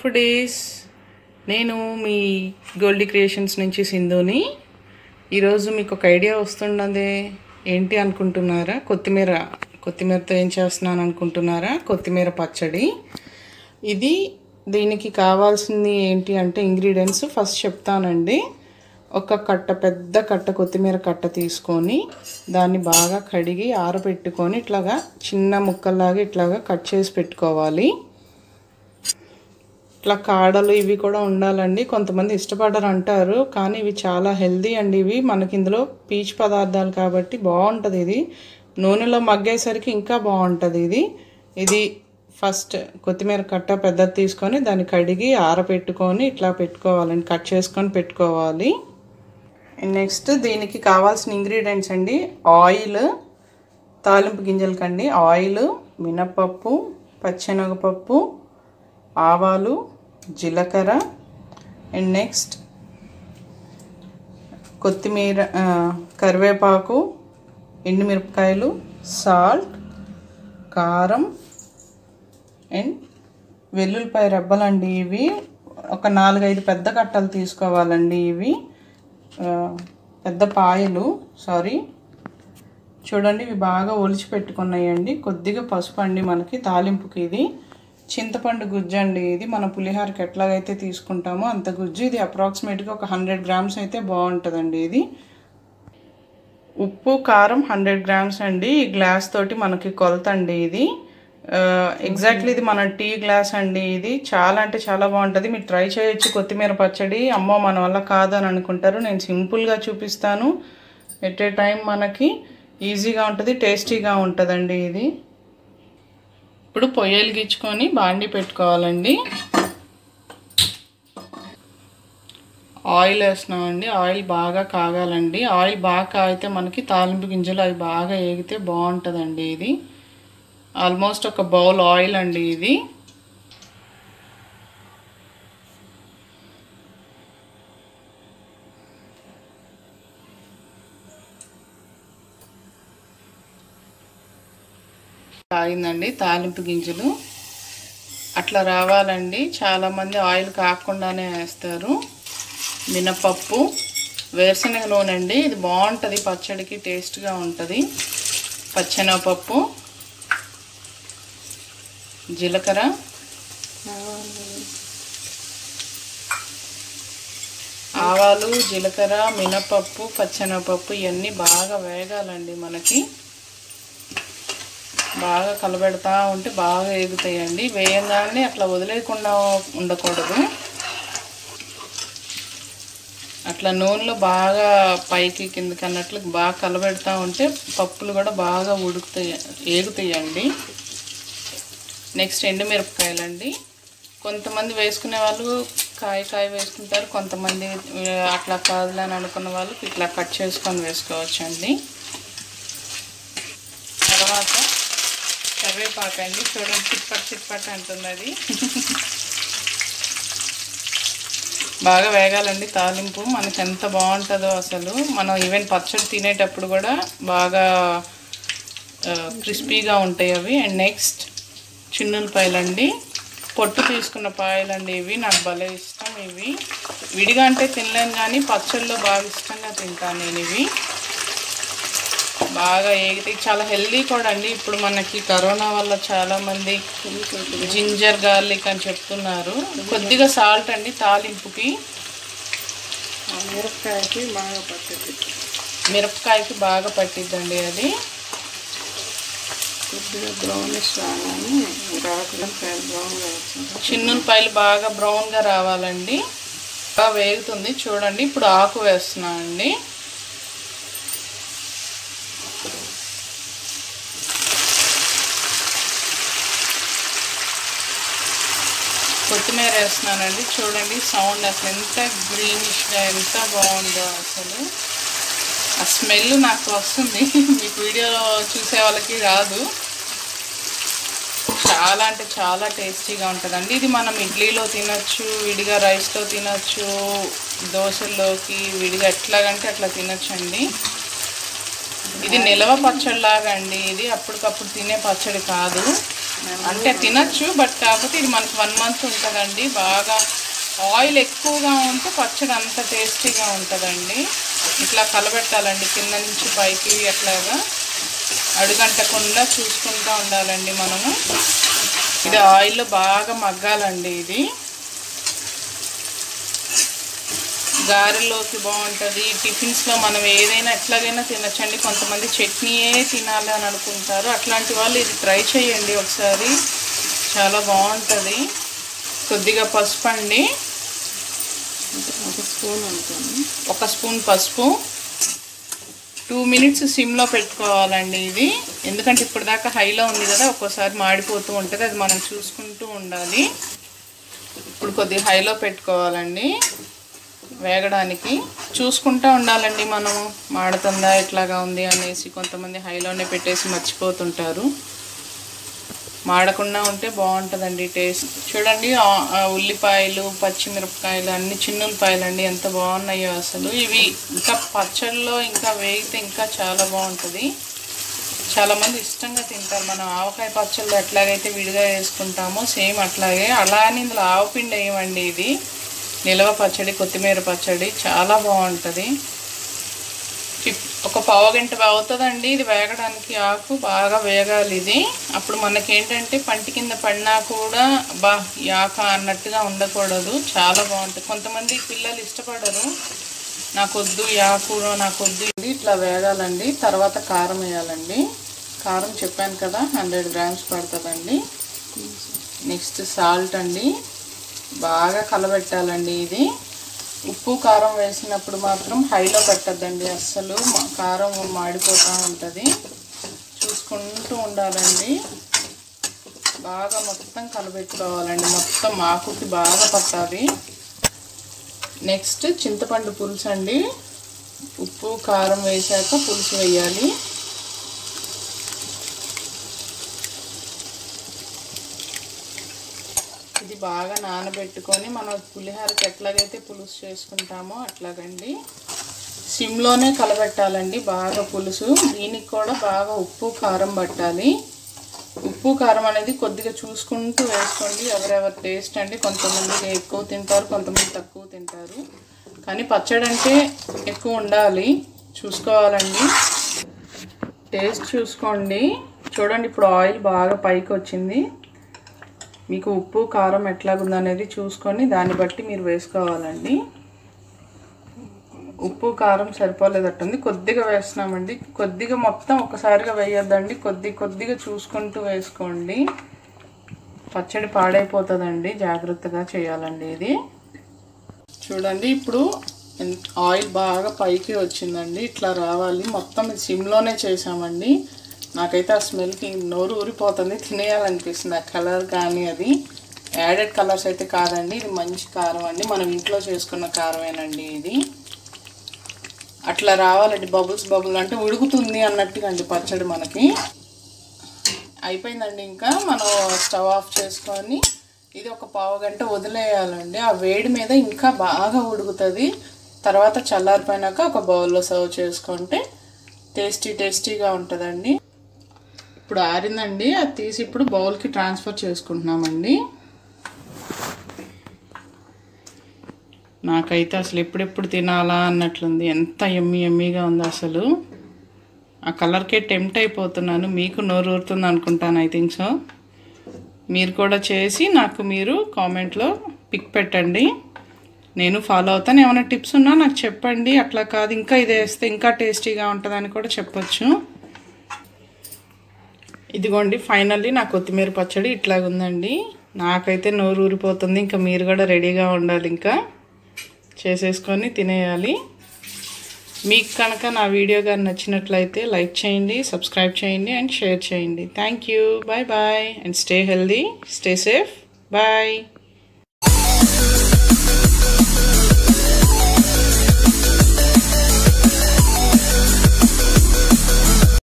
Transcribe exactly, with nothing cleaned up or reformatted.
Foodies, నేను మీ Goldie creations నుంచి సింధుని. ఈరోజు మీకు ఒక ఐడియా వస్తున్నది. ఏంటి అనుకుంటున్నారా? కొత్తిమీర కొత్తిమీరతో ఏం చేస్తున్నాను అనుకుంటున్నారా? కొత్తిమీర పచ్చడి. ఇది దీనికి కావాల్సింది ఏంటి అంటే ఇంగ్రీడియంట్స్ ఫస్ట్ చెప్తానండి. ఒక కట్ట పెద్ద కట్ట కొత్తిమీర కట్ట తీసుకొని దాన్ని బాగా కడిగి ఆరబెట్టుకొని ఇట్లాగా చిన్న ముక్కల్లాగా ఇట్లాగా కట్ చేసి పెట్టుకోవాలి. ఇట్లా కాడలు ఇవి కూడా ఉండాలండి. కొంతమంది ఇష్టపడరు అంటారు, కానీ ఇవి చాలా హెల్దీ అండి. ఇవి మనకి ఇందులో పీచు పదార్థాలు కాబట్టి బాగుంటుంది. ఇది నూనెలో మగ్గేసరికి ఇంకా బాగుంటుంది. ఇది ఇది ఫస్ట్ కొత్తిమీర కట్ట పెద్దది తీసుకొని దాన్ని కడిగి ఆరబెట్టుకొని ఇట్లా పెట్టుకోవాలండి, కట్ చేసుకొని పెట్టుకోవాలి. నెక్స్ట్ దీనికి కావాల్సిన ఇంగ్రీడియంట్స్ అండి: ఆయిల్, తాలింపు గింజలకండి ఆయిల్, మినపప్పు, పచ్చెనగపప్పు, ఆవాలు, జీలకర్ర, అండ్ నెక్స్ట్ కొత్తిమీర, కరివేపాకు, ఎండుమిరపకాయలు, సాల్ట్, కారం అండ్ వెల్లుల్లిపాయ రెబ్బలండి. ఇవి ఒక నాలుగైదు పెద్ద కట్టలు తీసుకోవాలండి. ఇవి పెద్ద పాయలు, సారీ చూడండి, ఇవి బాగా ఒలిచి పెట్టుకున్నాయండి. కొద్దిగా పసుపు అండి మనకి తాలింపుకి. ఇది చింతపండు గుజ్జు అండి. ఇది మన పులిహోరకి ఎట్లాగైతే తీసుకుంటామో అంత గుజ్జు. ఇది అప్రాక్సిమేట్గా ఒక హండ్రెడ్ గ్రామ్స్ అయితే బాగుంటుందండి. ఇది ఉప్పు, కారం హండ్రెడ్ గ్రామ్స్ అండి. ఈ గ్లాస్ తోటి మనకి కొలత అండి. ఇది ఎగ్జాక్ట్లీ ఇది మన టీ గ్లాస్ అండి. ఇది చాలా అంటే చాలా బాగుంటుంది. మీరు ట్రై చేయొచ్చు కొత్తిమీర పచ్చడి. అమ్మో మన వల్ల కాదని అనుకుంటారు. నేను సింపుల్గా చూపిస్తాను. ఎట్ ఏ టైం మనకి ఈజీగా ఉంటుంది, టేస్టీగా ఉంటుందండి. ఇది ఇప్పుడు పొయ్యలు గిచ్చుకొని బాండి పెట్టుకోవాలండి. ఆయిల్ వేస్తున్నామండి. ఆయిల్ బాగా కాగాలండి. ఆయిల్ బాగా కాగితే మనకి తాలింపు గింజలు అవి బాగా ఏగితే బాగుంటుందండి. ఇది ఆల్మోస్ట్ ఒక బౌల్ ఆయిల్ అండి. ఇది కాగిందండి. తాలింపు గింజలు అట్లా రావాలండి. చాలామంది ఆయిల్ కాకుండానే వేస్తారు. మినపప్పు, వేరుశనగ నూనె అండి. ఇది బాగుంటుంది పచ్చడికి, టేస్ట్గా ఉంటుంది. పచ్చెనగపప్పు, జీలకర్ర, ఆవాలు, జీలకర్ర, మినపప్పు, పచ్చెనగపప్పు ఇవన్నీ బాగా వేగాలండి. మనకి బాగా కలబెడతా ఉంటే బాగా ఎగుతాయండి. వేయంగానే అట్లా వదిలేయకుండా ఉండకూడదు. అట్లా నూనెలో బాగా పైకి కిందకి అన్నట్లు బాగా కలబెడతా ఉంటే పప్పులు కూడా బాగా ఉడుకుతాయి, ఏగుతాయండి. నెక్స్ట్ ఎండుమిరపకాయలండి. కొంతమంది వేసుకునే వాళ్ళు కాయ కాయ వేసుకుంటారు, కొంతమంది అట్లా కాదులని అనుకున్న వాళ్ళు ఇట్లా కట్ చేసుకొని వేసుకోవచ్చండి. తర్వాత కరివేపాకు అండి. చూడండి, చిట్పట్ చిట్పట్ అంటుంది. అది బాగా వేగాలండి. తాలింపు మనకి ఎంత బాగుంటుందో అసలు. మనం ఈవెన్ పచ్చడి తినేటప్పుడు కూడా బాగా క్రిస్పీగా ఉంటాయి అవి. అండ్ నెక్స్ట్ చిన్నులపాయలండి. పొట్టు తీసుకున్న పాయలండి. ఇవి నాకు భలే ఇష్టం. ఇవి విడిగా అంటే తినలేను, కానీ పచ్చడిలో బాగా ఇష్టంగా తింటాను నేను. ఇవి బాగా ఏగితే చాలా హెల్దీ కూడా అండి. ఇప్పుడు మనకి కరోనా వల్ల చాలామంది జింజర్ గార్లిక్ అని చెప్తున్నారు. కొద్దిగా సాల్ట్ అండి తాలింపుకి. మిరపకాయకి బాగా పట్టిద్ది మిరపకాయకి బాగా పట్టిద్దండి. అది కొద్దిగా బ్రౌనిష్ రాగానే బ్రౌన్గా చిన్నులపాయలు బాగా బ్రౌన్గా రావాలండి. బాగా వేగుతుంది చూడండి. ఇప్పుడు ఆకు వేస్తున్నానండి. కొత్తిమీర వేస్తున్నానండి. చూడండి సౌండ్ అసలు ఎంత గ్రీనిష్గా ఎంత బాగుందో అసలు. ఆ స్మెల్ నాకు వస్తుంది, మీకు వీడియోలో చూసే వాళ్ళకి రాదు. చాలా అంటే చాలా టేస్టీగా ఉంటుందండి. ఇది మనం ఇడ్లీలో తినచ్చు, విడిగా రైస్లో తినచ్చు, దోశల్లోకి విడిగా ఎట్లాగంటే అట్లా తినచ్చండి. ఇది నిలవ పచ్చడిలాగా అండి. ఇది అప్పటికప్పుడు తినే పచ్చడి కాదు. అంటే తినచ్చు, బట్ కాకపోతే ఇది మనకు వన్ మంత్ ఉంటుందండి. బాగా ఆయిల్ ఎక్కువగా ఉంటే పచ్చడి అంత టేస్టీగా ఉంటుందండి. ఇట్లా కలబెట్టాలండి కింద నుంచి పైకి, అట్లాగా అడుగంటకుండా చూసుకుంటూ ఉండాలండి మనము. ఇది ఆయిల్లో బాగా మగ్గాలండి. ఇది గారెలోకి బాగుంటుంది, టిఫిన్స్లో మనం ఏదైనా ఎట్లాగైనా తినచ్చండి. కొంతమంది చట్నీయే తినాలి అని అనుకుంటారు, అట్లాంటి వాళ్ళు ఇది ట్రై చేయండి ఒకసారి, చాలా బాగుంటుంది. కొద్దిగా పసుపు అండి, ఒక స్పూన్ అనుకోండి, ఒక స్పూన్ పసుపు. టూ మినిట్స్ సిమ్లో పెట్టుకోవాలండి ఇది, ఎందుకంటే ఇప్పుడు దాకా హైలో ఉంది కదా, ఒక్కోసారి మాడిపోతూ ఉంటుంది, అది మనం చూసుకుంటూ ఉండాలి. ఇప్పుడు కొద్దిగా హైలో పెట్టుకోవాలండి వేగడానికి, చూసుకుంటూ ఉండాలండి మనము, మాడుతుందా ఎట్లాగా ఉంది అనేసి. కొంతమంది హైలోనే పెట్టేసి మర్చిపోతుంటారు, మాడకుండా ఉంటే బాగుంటుందండి టేస్ట్. చూడండి ఉల్లిపాయలు, పచ్చిమిరపకాయలు, అన్ని చిన్న ఉల్లిపాయలు అండి, ఎంత బాగున్నాయో అసలు. ఇవి ఇంకా పచ్చళ్ళలో ఇంకా వేగితే ఇంకా చాలా బాగుంటుంది. చాలామంది ఇష్టంగా తింటారు. మనం ఆవకాయ పచ్చళ్ళు ఎట్లాగైతే విడిగా వేసుకుంటామో సేమ్ అట్లాగే. అలా అని ఇందులో ఆవపిండి వేయమండి, ఇది నిలవ పచ్చడి, కొత్తిమీర పచ్చడి చాలా బాగుంటుంది. ఒక పావు గంట అవుతుందండి ఇది వేగడానికి. ఆకు బాగా వేగాలి ఇది. అప్పుడు మనకేంటంటే పంటి కింద పడినా కూడా బా ఈ ఆకు అన్నట్టుగా ఉండకూడదు, చాలా బాగుంటుంది. కొంతమంది పిల్లలు ఇష్టపడరు, నాకొద్దు ఈ ఆకు నాకొద్దు. ఇది ఇట్లా వేగాలండి. తర్వాత కారం వేయాలండి. కారం చెప్పాను కదా, హండ్రెడ్ గ్రామ్స్ పడుతుందండి. నెక్స్ట్ సాల్ట్ అండి, బాగా కలబెట్టాలండి ఇది. ఉప్పు కారం వేసినప్పుడు మాత్రం హైలో పెట్టద్దండి అస్సలు, కారం మాడిపోతూ ఉంటుంది, చూసుకుంటూ ఉండాలండి. బాగా మొత్తం కలబెట్టుకోవాలండి, మొత్తం ఆకుకి బాగా పట్టాలి. నెక్స్ట్ చింతపండు పులుసు అండి, ఉప్పు కారం వేసాక పులుసు వేయాలి. ఇది బాగా నానబెట్టుకొని మనం పులిహోరకి ఎట్లాగైతే పులుసు చేసుకుంటామో అట్లాగండి, సిమ్లోనే కలబెట్టాలండి బాగా పులుసు. దీనికి కూడా బాగా ఉప్పు కారం పట్టాలి. ఉప్పు కారం అనేది కొద్దిగా చూసుకుంటూ వేసుకోండి, ఎవరెవరి టేస్ట్ అండి. కొంతమంది ఎక్కువ తింటారు, కొంతమంది తక్కువ తింటారు, కానీ పచ్చడి అంటే ఎక్కువ ఉండాలి, చూసుకోవాలండి. టేస్ట్ చూసుకోండి. చూడండి ఇప్పుడు ఆయిల్ బాగా పైకి వచ్చింది. మీకు ఉప్పు కారం ఎట్లాగుందనేది చూసుకొని దాన్ని బట్టి మీరు వేసుకోవాలండి. ఉప్పు కారం సరిపోలేదట్టుంది, కొద్దిగా వేస్తున్నామండి. కొద్దిగా మొత్తం ఒకసారిగా వేయొద్దండి, కొద్ది కొద్దిగా చూసుకుంటూ వేసుకోండి, పచ్చడి పాడైపోతుందండి, జాగ్రత్తగా చేయాలండి ఇది. చూడండి ఇప్పుడు ఆయిల్ బాగా పైకి వచ్చిందండి, ఇట్లా రావాలి. మొత్తం ఇది సిమ్లోనే చేసామండి. నాకైతే ఆ స్మెల్కి నోరు ఊరిపోతుంది, తినేయాలనిపిస్తుంది. ఆ కలర్ కానీ అది యాడెడ్ కలర్స్ అయితే కాదండి, ఇది మంచి కారం అండి, మనం ఇంట్లో చేసుకున్న కారమేనండి ఇది. అట్లా రావాలండి, బబుల్స్ బబుల్ అంటే ఉడుకుతుంది అన్నట్టుగా అండి పచ్చడి మనకి. అయిపోయిందండి, ఇంకా మనం స్టవ్ ఆఫ్ చేసుకొని ఇది ఒక పావు గంట వదిలేయాలండి. ఆ వేడి మీద ఇంకా బాగా ఉడుకుతుంది. తర్వాత చల్లారిపోయినాక ఒక బౌల్లో సర్వ్ చేసుకుంటే టేస్టీ టేస్టీగా ఉంటుందండి. ఇప్పుడు ఆరిందండి, అది తీసి ఇప్పుడు బౌల్కి ట్రాన్స్ఫర్ చేసుకుంటున్నామండి. నాకైతే అసలు ఎప్పుడెప్పుడు తినాలా అన్నట్లుంది, ఎంత ఎమ్మి ఎమ్మిగా ఉంది అసలు. ఆ కలర్కే టెంప్ట్ అయిపోతున్నాను. మీకు నోరు ఊరుతుంది అనుకుంటాను, ఐ థింక్ సో. మీరు కూడా చేసి నాకు మీరు కామెంట్లో పిక్ పెట్టండి, నేను ఫాలో అవుతాను. ఏమైనా టిప్స్ ఉన్నా నాకు చెప్పండి. అట్లా కాదు ఇంకా ఇది వేస్తే ఇంకా టేస్టీగా ఉంటుందని కూడా చెప్పచ్చు. ఇదిగోండి ఫైనల్లీ నా కొత్తిమీర పచ్చడి ఇట్లాగుందండి. నాకైతే నోరు ఊరిపోతుంది. ఇంకా మీరు కూడా రెడీగా ఉండాలి, ఇంకా చేసేసుకొని తినేయాలి. మీకు కనుక నా వీడియో కానీ నచ్చినట్లయితే లైక్ చేయండి, సబ్స్క్రైబ్ చేయండి అండ్ షేర్ చేయండి. Thank you, bye bye and stay healthy, stay safe, bye.